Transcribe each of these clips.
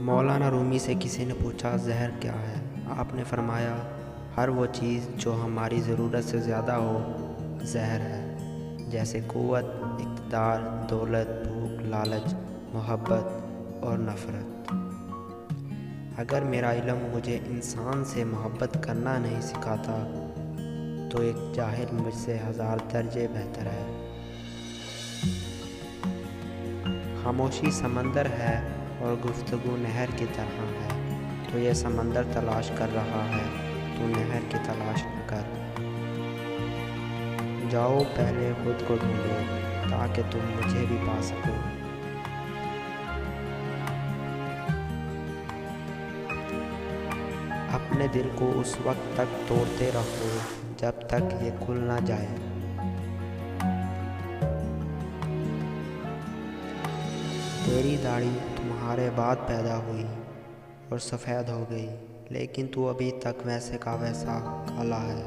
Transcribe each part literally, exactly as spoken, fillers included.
मौलाना रूमी से किसी ने पूछा, ज़हर क्या है? आपने फरमाया, हर वो चीज़ जो हमारी ज़रूरत से ज़्यादा हो ज़हर है, जैसे क़ुव्वत, इक़्तिदार, दौलत, भूख, लालच, मोहब्बत और नफ़रत। अगर मेरा इल्म मुझे इंसान से मोहब्बत करना नहीं सिखाता तो एक जाहिल मुझसे हज़ार दर्जे बेहतर है। खामोशी समंदर है और गुफ्तगू नहर की तरह है। तो ये समंदर तलाश कर रहा है, तू नहर की तलाश न कर। जाओ पहले खुद को ढूंढो ताकि तुम मुझे भी पा सको। अपने दिल को उस वक्त तक तोड़ते रहो जब तक ये खुल ना जाए। तेरी दाढ़ी तुम्हारे बाद पैदा हुई और सफ़ेद हो गई, लेकिन तू अभी तक वैसे का वैसा काला है।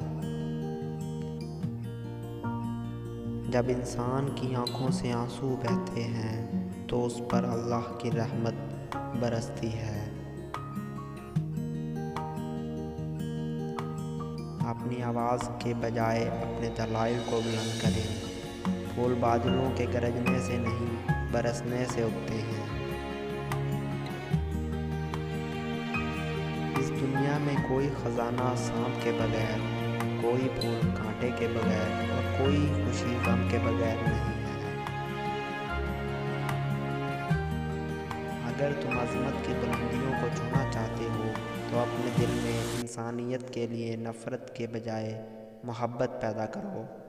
जब इंसान की आंखों से आंसू बहते हैं तो उस पर अल्लाह की रहमत बरसती है। अपनी आवाज़ के बजाय अपने दलाइल को बुलंद करें। फूल बादलों के गरजने से नहीं, बरसने से उगते हैं। इस दुनिया में कोई ख़जाना सांप के बगैर, कोई फूल कांटे के बगैर और कोई खुशी गम के बगैर नहीं है। अगर तुम अज़मत की बुलंदियों को छूना चाहते हो तो अपने दिल में इंसानियत के लिए नफ़रत के बजाय मोहब्बत पैदा करो।